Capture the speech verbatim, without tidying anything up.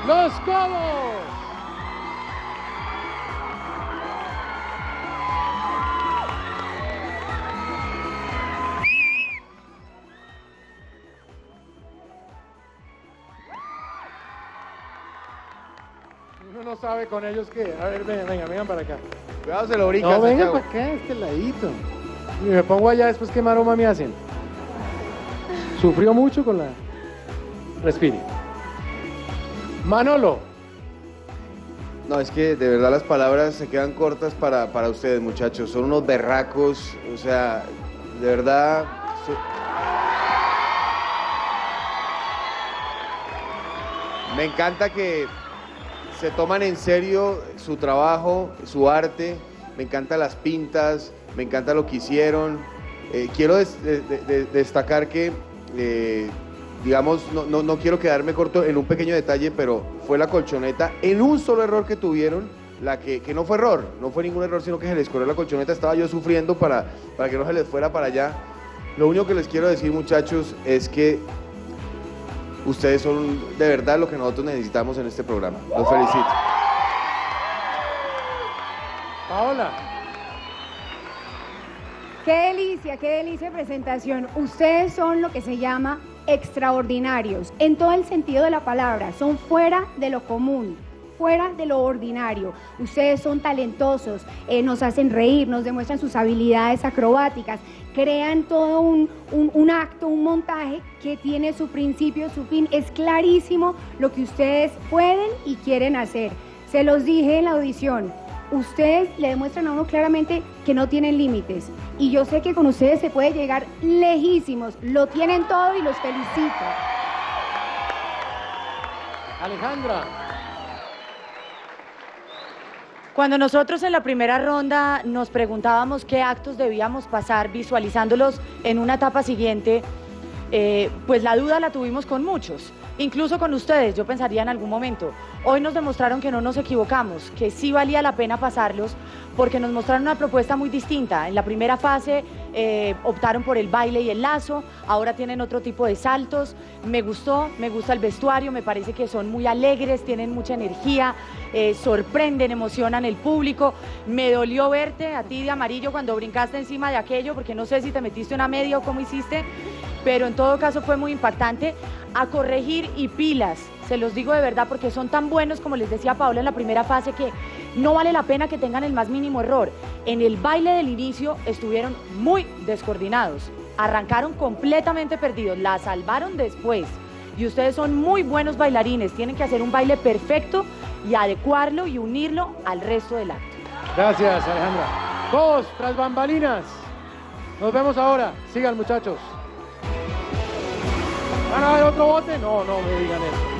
Los Codos. Uno no sabe con ellos qué. A ver, venga, venga, vengan para acá. Cuidado, se lo brinca. No, vengan Santiago. para acá, este ladito. Y me pongo allá después, ¿qué maroma me hacen? Sufrió mucho con la... Respire. Manolo. No, es que de verdad las palabras se quedan cortas para, para ustedes, muchachos. Son unos berracos, o sea, de verdad... so- Me encanta que se toman en serio su trabajo, su arte. Me encantan las pintas, me encanta lo que hicieron. Eh, quiero des- de- de- de- destacar que, eh, digamos, no, no, no quiero quedarme corto en un pequeño detalle, pero fue la colchoneta, en un solo error que tuvieron, la que, que no fue error, no fue ningún error, sino que se les corrió la colchoneta, estaba yo sufriendo para, para que no se les fuera para allá. Lo único que les quiero decir, muchachos, es que ustedes son de verdad lo que nosotros necesitamos en este programa. Los felicito. Paola. Qué delicia, qué delicia de presentación. Ustedes son lo que se llama extraordinarios, en todo el sentido de la palabra. Son fuera de lo común, fuera de lo ordinario. Ustedes son talentosos, eh, nos hacen reír, nos demuestran sus habilidades acrobáticas, crean todo un, un, un acto, un montaje que tiene su principio, su fin. Es clarísimo lo que ustedes pueden y quieren hacer. Se los dije en la audición. Ustedes le demuestran a uno claramente que no tienen límites. Y yo sé que con ustedes se puede llegar lejísimos. Lo tienen todo y los felicito. Alejandra. Cuando nosotros en la primera ronda nos preguntábamos qué actos debíamos pasar visualizándolos en una etapa siguiente, eh, pues la duda la tuvimos con muchos, incluso con ustedes, yo pensaría en algún momento. Hoy nos demostraron que no nos equivocamos, que sí valía la pena pasarlos, porque nos mostraron una propuesta muy distinta. En la primera fase eh, optaron por el baile y el lazo, ahora tienen otro tipo de saltos. Me gustó, me gusta el vestuario, me parece que son muy alegres, tienen mucha energía, eh, sorprenden, emocionan el público. Me dolió verte a ti de amarillo cuando brincaste encima de aquello, porque no sé si te metiste una media o cómo hiciste, pero en todo caso fue muy impactante. A corregir y pilas, se los digo de verdad, porque son tan buenos, como les decía Paola en la primera fase, que no vale la pena que tengan el más mínimo error. En el baile del inicio estuvieron muy descoordinados, arrancaron completamente perdidos, la salvaron después. Y ustedes son muy buenos bailarines, tienen que hacer un baile perfecto y adecuarlo y unirlo al resto del acto. Gracias, Alejandra. Dos, tras bambalinas. Nos vemos ahora. Sigan, muchachos. ¿Van a ver otro bote? No, no me digan eso.